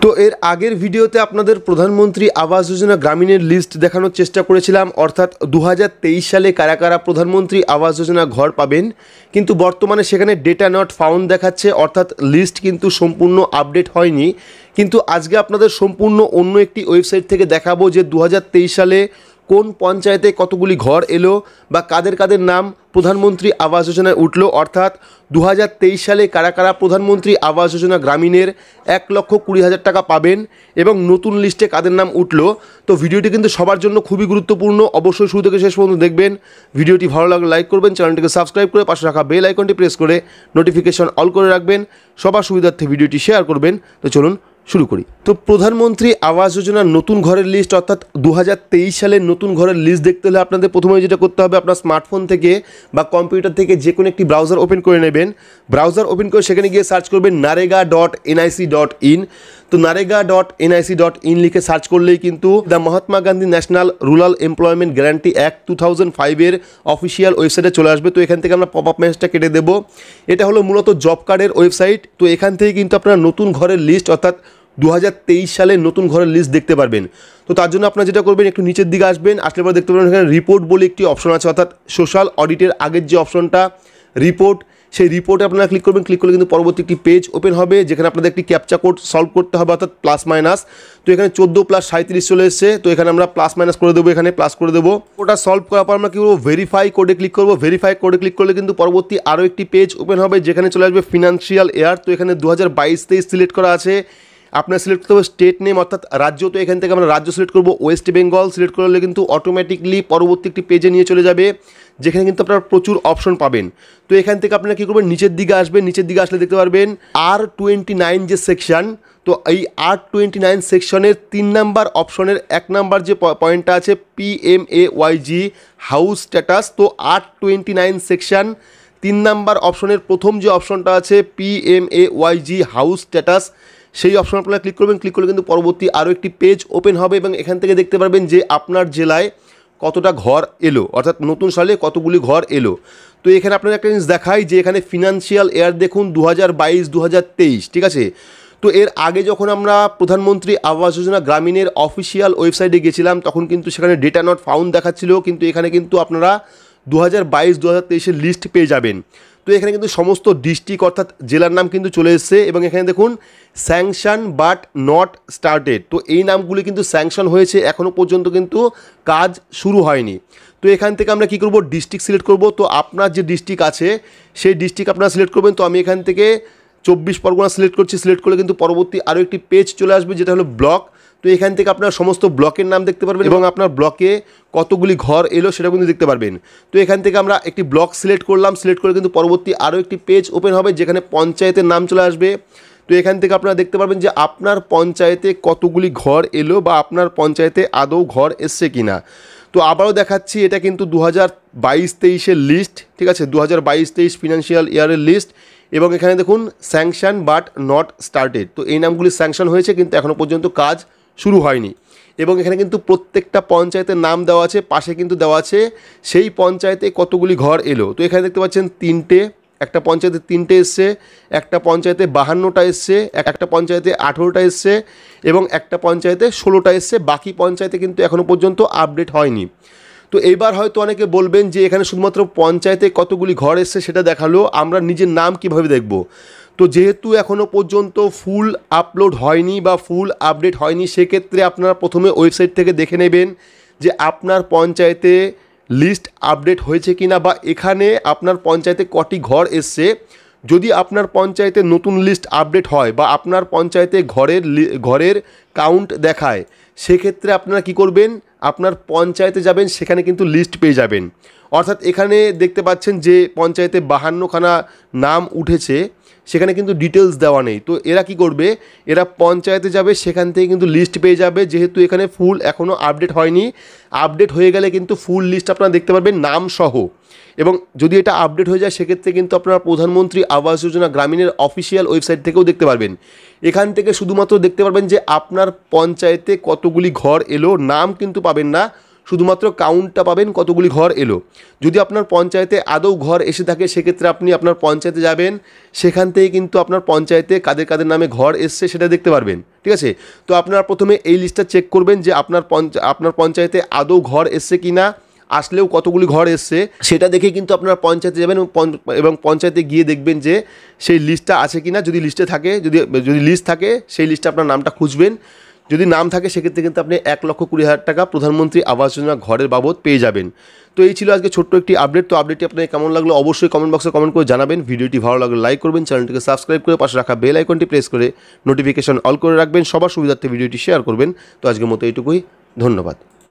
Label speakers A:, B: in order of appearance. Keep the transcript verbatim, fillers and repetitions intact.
A: তো এর আগের ভিডিওতে আপনাদের প্রধানমন্ত্রী আবাস যোজনা গ্রামীণের লিস্ট দেখানোর চেষ্টা করেছিলাম, অর্থাৎ দু হাজার তেইশ সালে কারা কারা প্রধানমন্ত্রী আবাস যোজনা ঘর পাবেন, কিন্তু বর্তমানে সেখানে ডেটা নট ফাউন্ড দেখাচ্ছে, অর্থাৎ লিস্ট কিন্তু সম্পূর্ণ আপডেট হয়নি। কিন্তু আজকে আপনাদের সম্পূর্ণ অন্য একটি ওয়েবসাইট থেকে দেখাবো যে দু হাজার তেইশ সালে কোন পঞ্চায়েতে কতগুলি ঘর এলো বা কাদের কাদের নাম প্রধানমন্ত্রী আবাস যোজনায় উঠলো, অর্থাৎ দু হাজার তেইশ সালে কারা কারা প্রধানমন্ত্রী আবাস যোজনা গ্রামীণের এক লক্ষ কুড়ি হাজার টাকা পাবেন এবং নতুন লিস্টে কাদের নাম উঠলো। তো ভিডিওটি কিন্তু সবার জন্য খুবই গুরুত্বপূর্ণ, অবশ্যই শুরু থেকে শেষ পর্যন্ত দেখবেন। ভিডিওটি ভালো লাগলে লাইক করবেন, চ্যানেলটিকে সাবস্ক্রাইব করে পাশে রাখা বেল আইকনটি প্রেস করে নোটিফিকেশন অল করে রাখবেন, সবার সুবিধার্থে ভিডিওটি শেয়ার করবেন। তো চলুন শুরু করি। তো প্রধানমন্ত্রী আবাস যোজনার নতুন ঘরের লিস্ট অর্থাৎ দু হাজার তেইশ সালের নতুন ঘরের লিস্ট দেখতে হলে আপনাদের প্রথমে যেটা করতে হবে, আপনার স্মার্টফোন থেকে বা কম্পিউটার থেকে যে কোনো একটি ব্রাউজার ওপেন করে নেবেন। ব্রাউজার ওপেন করে সেখানে গিয়ে সার্চ করবেন NREGA dot NIC dot in. তো NREGA dot NIC dot in লিখে সার্চ করলেই কিন্তু the Mahatma Gandhi national rural employment guarantee act two thousand ফাইভের অফিসিয়াল ওয়েবসাইটে চলে আসবে। তো এখান থেকে আমরা পপ আপ মেসেজটা কেটে দেবো। এটা হলো মূলত জব কার্ডের ওয়েবসাইট। তো এখান থেকে কিন্তু আপনারা নতুন ঘরের লিস্ট অর্থাৎ দু হাজার তেইশ সালের নতুন ঘরের লিস্ট দেখতে পারবেন। তো তার জন্য আপনারা যেটা করবেন, একটু নিচের দিকে আসবেন, আসলে পরে দেখতে পারবেন এখানে রিপোর্ট বলে একটি অপশন আছে, অর্থাৎ সোশ্যাল অডিটের আগের যে অপশনটা রিপোর্ট, সেই রিপোর্টে আপনারা ক্লিক করবেন। ক্লিক করলে কিন্তু পরবর্তী একটি পেজ ওপেন হবে যেখানে আপনাদের একটি ক্যাপচা কোড সলভ করতে হবে, অর্থাৎ প্লাস মাইনাস। তো এখানে চোদ্দো প্লাস সাঁত্রিশ চলে এসছে। তো এখানে আমরা প্লাস মাইনাস করে দেবো, এখানে প্লাস করে দেবো। ওটা সলভ করার পর আমরা কী করবো, ভেরিফাই কোডে ক্লিক করবো। ভেরিফাই কোডে ক্লিক করলে কিন্তু পরবর্তী আরও একটি পেজ ওপেন হবে যেখানে চলে আসবে ফিনান্সিয়াল ইয়ার। তো এখানে দু হাজার বাইশ তেইশ সিলেক্ট করা আছে। আপনার সিলেক্ট করতে হবে স্টেট নেম অর্থাৎ রাজ্য। তো এখান থেকে আমরা রাজ্য সিলেক্ট করবো ওয়েস্ট বেঙ্গল। সিলেক্ট করলে কিন্তু অটোমেটিকলি পরবর্তী একটি পেজে নিয়ে চলে যাবে যেখানে কিন্তু আপনারা প্রচুর অপশন পাবেন। তো এখান থেকে আপনারা কী করবেন, নিচের দিকে আসবেন। নিচের দিকে আসলে দেখতে পারবেন আর টোয়েন্টি নাইন যে সেকশন। তো এই আর টোয়েন্টি নাইন সেকশনের তিন নাম্বার অপশনের এক নাম্বার যে পয়েন্টটা আছে P M A Y G house status. তো আর টোয়েন্টি নাইন সেকশন তিন নাম্বার অপশনের প্রথম যে অপশনটা আছে P M A Y G house status, সেই অপশন আপনারা ক্লিক করবেন। ক্লিক করলে কিন্তু পরবর্তী আরও একটি পেজ ওপেন হবে এবং এখান থেকে দেখতে পারবেন যে আপনার জেলায় কতটা ঘর এলো, অর্থাৎ নতুন সালে কতগুলি ঘর এলো। তো এখানে আপনার একটা জিনিস দেখাই যে এখানে ফিনান্সিয়াল ইয়ার দেখুন দু হাজার বাইশ দু হাজার তেইশ, ঠিক আছে। তো এর আগে যখন আমরা প্রধানমন্ত্রী আবাস যোজনা গ্রামীণের অফিসিয়াল ওয়েবসাইটে গেছিলাম তখন কিন্তু সেখানে ডেটা নট ফাউন্ড দেখাচ্ছিল, কিন্তু এখানে কিন্তু আপনারা দু হাজার বাইশ দু হাজার তেইশের লিস্ট পেয়ে যাবেন। তো এখানে কিন্তু সমস্ত ডিস্ট্রিক্ট অর্থাৎ জেলার নাম কিন্তু চলে এসছে এবং এখানে দেখুন স্যাংশন বাট নট স্টার্টেড। তো এই নামগুলি কিন্তু স্যাংশন হয়েছে, এখনও পর্যন্ত কিন্তু কাজ শুরু হয়নি। তো এখান থেকে আমরা কী করব, ডিস্ট্রিক্ট সিলেক্ট করব। তো আপনার যে ডিস্ট্রিক্ট আছে সেই ডিস্ট্রিক্ট আপনারা সিলেক্ট করবেন। তো আমি এখান থেকে চব্বিশ পরগনা সিলেক্ট করছি। সিলেক্ট করলে কিন্তু পরবর্তী আরও একটি পেজ চলে আসবে যেটা হলো ব্লক। তো এখান থেকে আপনার সমস্ত ব্লকের নাম দেখতে পারবেন এবং আপনার ব্লকে কতগুলি ঘর এলো সেটা কিন্তু দেখতে পারবেন। তো এখান থেকে আমরা একটি ব্লক সিলেক্ট করলাম। সিলেক্ট করে কিন্তু পরবর্তী আরও একটি পেজ ওপেন হবে যেখানে পঞ্চায়েতের নাম চলে আসবে। তো এখান থেকে আপনারা দেখতে পারবেন যে আপনার পঞ্চায়েতে কতগুলি ঘর এলো বা আপনার পঞ্চায়েতে আদৌ ঘর এসছে কিনা। তো আবারও দেখাচ্ছি, এটা কিন্তু দু হাজার বাইশ তেইশের লিস্ট, ঠিক আছে, দু হাজার বাইশ তেইশ ফিনান্সিয়াল ইয়ারের লিস্ট। এবং এখানে দেখুন স্যাংশন বাট নট স্টার্টেড। তো এই নামগুলি স্যাংশন হয়েছে কিন্তু এখনও পর্যন্ত কাজ শুরু হয়নি। এবং এখানে কিন্তু প্রত্যেকটা পঞ্চায়েতের নাম দেওয়া আছে, পাশে কিন্তু দেওয়া আছে সেই পঞ্চায়েতে কতগুলি ঘর এলো। তো এখানে দেখতে পাচ্ছেন তিনটে, একটা পঞ্চায়েতে তিনটে এসছে, একটা পঞ্চায়েতে বাহান্নটা এসছে, একটা পঞ্চায়েতে আঠেরোটা এসছে এবং একটা পঞ্চায়েতে ষোলোটা এসছে। বাকি পঞ্চায়েতে কিন্তু এখনও পর্যন্ত আপডেট হয়নি। তো এইবার হয়তো অনেকে বলবেন যে এখানে শুধুমাত্র পঞ্চায়েতে কতগুলি ঘর এসছে সেটা দেখালো, আমরা নিজের নাম কিভাবে দেখব। তো যেহেতু এখনও পর্যন্ত ফুল আপলোড হয়নি বা ফুল আপডেট হয়নি, সেক্ষেত্রে আপনারা প্রথমে ওয়েবসাইট থেকে দেখে নেবেন যে আপনার পঞ্চায়েতে লিস্ট আপডেট হয়েছে কিনা বা এখানে আপনার পঞ্চায়েতে কটি ঘর এসছে। যদি আপনার পঞ্চায়েতে নতুন লিস্ট আপডেট হয় বা আপনার পঞ্চায়েতে ঘরের ঘরের কাউন্ট দেখায়, সেক্ষেত্রে আপনারা কি করবেন, আপনার পঞ্চায়েতে যাবেন, সেখানে কিন্তু লিস্ট পেয়ে যাবেন। অর্থাৎ এখানে দেখতে পাচ্ছেন যে পঞ্চায়েতে বাহান্নখানা নাম উঠেছে, সেখানে কিন্তু ডিটেলস দেওয়া নেই। তো এরা কি করবে, এরা পঞ্চায়েতে যাবে, সেখান থেকে কিন্তু লিস্ট পেয়ে যাবে। যেহেতু এখানে ফুল এখনও আপডেট হয়নি, আপডেট হয়ে গেলে কিন্তু ফুল লিস্ট আপনারা দেখতে পারবেন নাম সহ। এবং যদি এটা আপডেট হয়ে যায় সেক্ষেত্রে কিন্তু আপনারা প্রধানমন্ত্রী আবাস যোজনা গ্রামীণের অফিসিয়াল ওয়েবসাইট থেকেও দেখতে পারবেন। এখান থেকে শুধুমাত্র দেখতে পারবেন যে আপনার পঞ্চায়েতে কতগুলি ঘর এলো, নাম কিন্তু পাবেন না, শুধুমাত্র কাউন্টটা পাবেন কতগুলি ঘর এলো। যদি আপনার পঞ্চায়েতে আদৌ ঘর এসে থাকে সেক্ষেত্রে আপনি আপনার পঞ্চায়েতে যাবেন, সেখান থেকে কিন্তু আপনার পঞ্চায়েতে কাদের কাদের নামে ঘর এসছে সেটা দেখতে পারবেন, ঠিক আছে। তো আপনারা প্রথমে এই লিস্টটা চেক করবেন যে আপনার পঞ্চা আপনার পঞ্চায়েতে আদৌ ঘর এসছে কি না, আসলেও কতগুলি ঘর এসছে সেটা দেখে কিন্তু আপনারা পঞ্চায়েতে যাবেন এবং পঞ্চায়েতে গিয়ে দেখবেন যে সেই লিস্টটা আছে কি না। যদি লিস্টে থাকে, যদি যদি লিস্ট থাকে সেই লিস্টে আপনার নামটা খুঁজবেন। যদি নাম থাকে সেক্ষেত্রে কিন্তু আপনি এক লক্ষ কুড়ি হাজার টাকা প্রধানমন্ত্রী আবাস যোজনা ঘরের বাবদ পেয়ে যাবেন। তো এই ছিল আজকে ছোট্ট একটি আপডেট। তো আপডেটটি আপনাকে কেমন লাগলো অবশ্যই কমেন্ট বক্সে কমেন্ট করে জানাবেন। ভিডিওটি ভালো লাগলে লাইক করবেন, চ্যানেলটিকে সাবস্ক্রাইব করে পাশে রাখা বেল আইকনটি প্রেস করে নোটিফিকেশন অল করে রাখবেন, সবার সুবিধার্থে ভিডিওটি শেয়ার করবেন। তো আজকের মতো এইটুকুই, ধন্যবাদ।